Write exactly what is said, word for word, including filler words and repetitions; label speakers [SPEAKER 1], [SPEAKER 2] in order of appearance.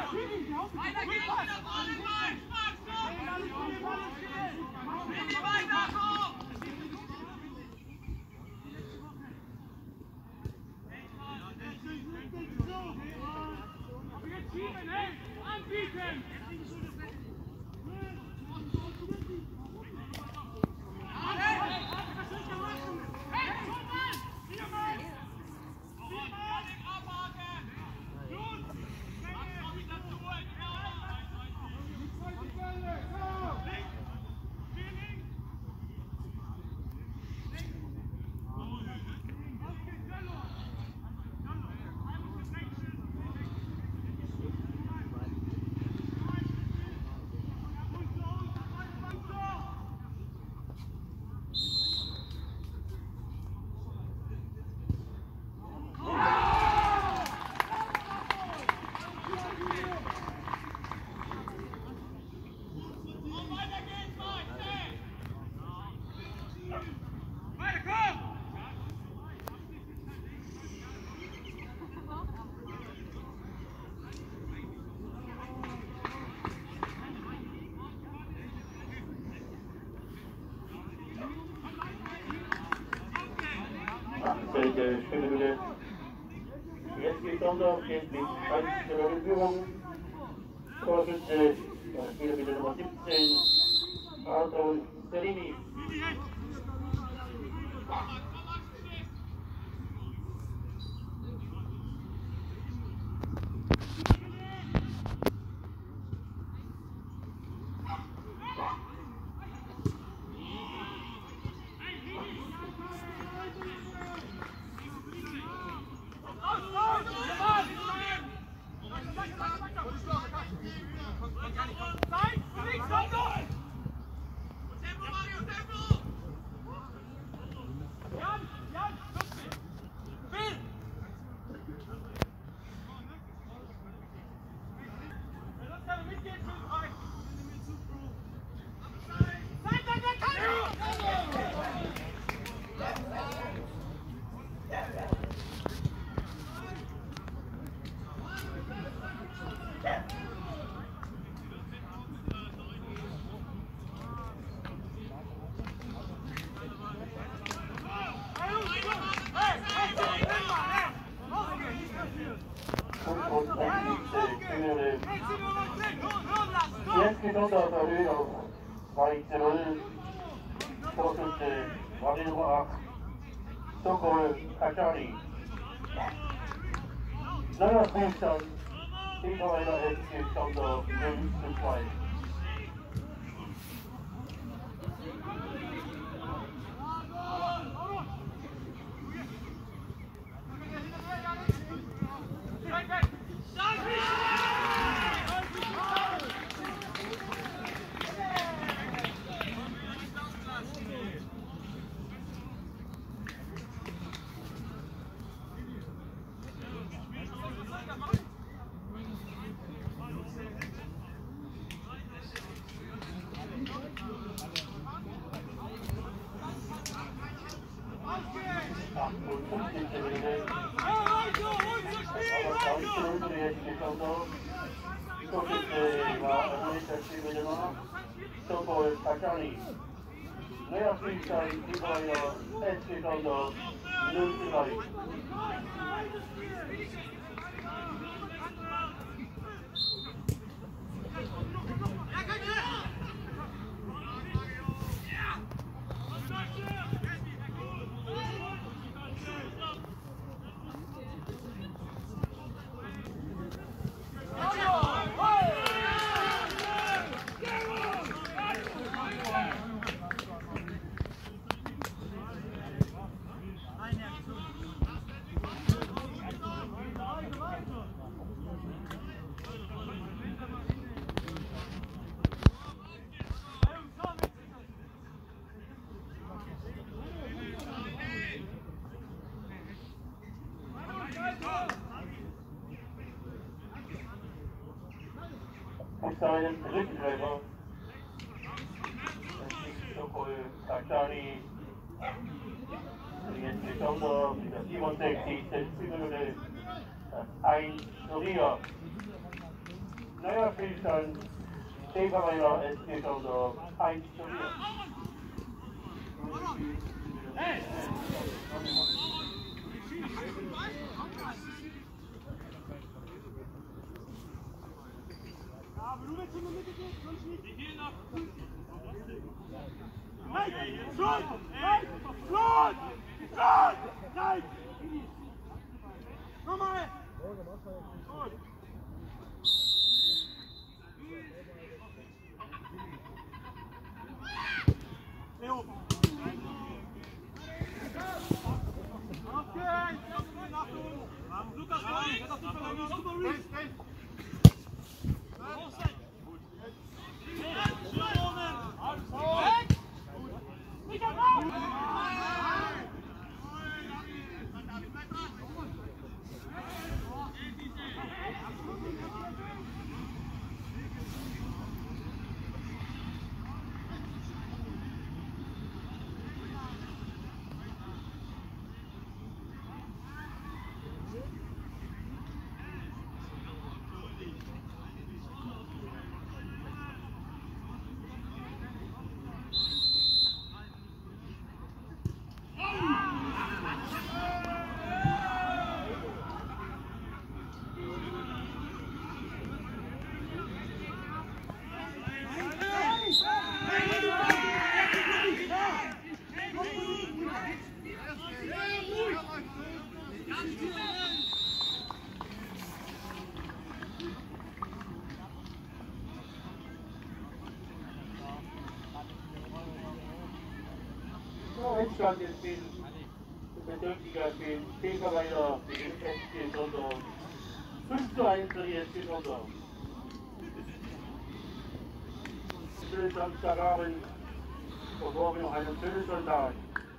[SPEAKER 1] Spielminute. Jetzt geht Sondorf, geht links eins zur Führung. Torschütze, Spielminute Nummer siebzehn, Anton Serini. Jetzt geht Sondorf erhöht auf zwei zu null. Torschütze, Warte Nummer acht, Sokol Kashani. Neuer Spielstand, Niederlande F C Sondorf fünf zu zwei. Sokol Kashani. Neuer Spielstand, Niederlande F C Sondorf null zu drei. Seinen Rückträger. Sokol Kashani. Jetzt die Sondorf in der siebenundsechzigsten Minute. eins zu vier. neuer Spielstand, Tegerweiler S C Schondorf eins zu vier.
[SPEAKER 2] Aber du willst in der Mitte gehen, sonst nicht. Die gehen ab. Nein! Schluss! Nein! Schluss! Schluss! Nein! Nochmal! Gut! Leo! Okay! Achtung! Lukas, rein! Das ist super, super, Reese!
[SPEAKER 1] Endstand des Spiels, Bezirksligaspiel, Tegerweiler gegen S C Schondorf. fünf zu eins für die S C Schondorf. Schönen Samstagabend, bevor wir noch einen schönen Sonntag.